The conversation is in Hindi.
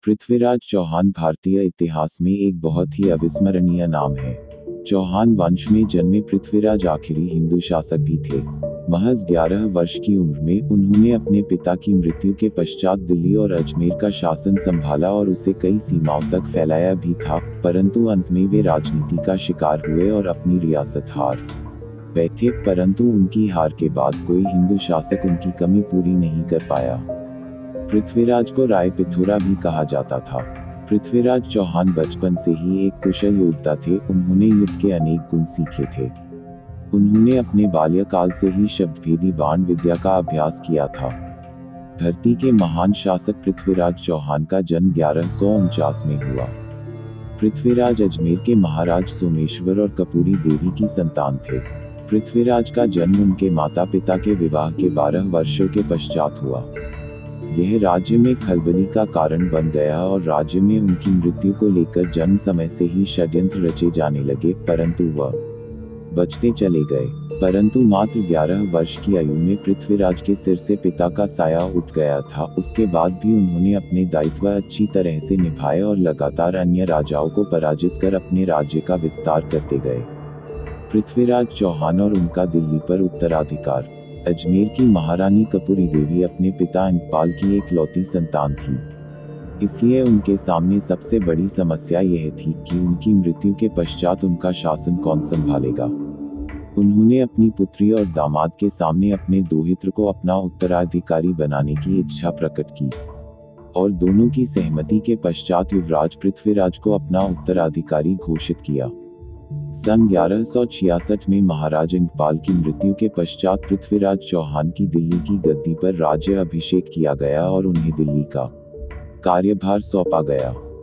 पृथ्वीराज चौहान भारतीय इतिहास में एक बहुत ही अविस्मरणीय नाम है। चौहान वंश में जन्मे पृथ्वीराज आखिरी हिंदू शासक भी थे। महज 11 वर्ष की उम्र में उन्होंने अपने पिता की मृत्यु के पश्चात दिल्ली और अजमेर का शासन संभाला और उसे कई सीमाओं तक फैलाया भी था, परंतु अंत में वे राजनीति का शिकार हुए और अपनी रियासत हार बैठे। परंतु उनकी हार के बाद कोई हिंदू शासक उनकी कमी पूरी नहीं कर पाया। पृथ्वीराज को राय पिथोरा भी कहा जाता था। पृथ्वीराज चौहान बचपन से ही एक कुशल योद्धा थे। उन्होंने युद्ध के अनेक गुण सीखे थे। उन्होंने अपने बाल्यकाल से ही शब्दभेदी बाण विद्या का अभ्यास किया था। धरती के महान शासक पृथ्वीराज चौहान का जन्म 1149 में हुआ। पृथ्वीराज अजमेर के महाराज सोमेश्वर और कपूरी देवी की संतान थे। पृथ्वीराज का जन्म उनके माता पिता के विवाह के 12 वर्षों के पश्चात हुआ। यह राज्य में खलबली का कारण बन गया और राज्य में उनकी मृत्यु को लेकर जन्म समय से ही षड्यंत्र रचे जाने लगे, परंतु वह बचते चले गए। परंतु मात्र 11 वर्ष की आयु में पृथ्वीराज के सिर से पिता का साया उठ गया था। उसके बाद भी उन्होंने अपने दायित्व अच्छी तरह से निभाए और लगातार अन्य राजाओं को पराजित कर अपने राज्य का विस्तार करते गए। पृथ्वीराज चौहान और उनका दिल्ली पर उत्तराधिकार। अजमेर की महारानी कपूरी देवी अपने पिता इंद्रपाल की एक लौती संतान थी, इसलिए उनके सामने सबसे बड़ी समस्या यह थी कि उनकी मृत्यु के पश्चात उनका शासन कौन संभालेगा। उन्होंने अपनी पुत्री और दामाद के सामने अपने दोहित्र को अपना उत्तराधिकारी बनाने की इच्छा प्रकट की और दोनों की सहमति के पश्चात युवराज पृथ्वीराज को अपना उत्तराधिकारी घोषित किया। सन 1166 में महाराज इंद्रपाल की मृत्यु के पश्चात पृथ्वीराज चौहान की दिल्ली की गद्दी पर राज्य अभिषेक किया गया और उन्हें दिल्ली का कार्यभार सौंपा गया।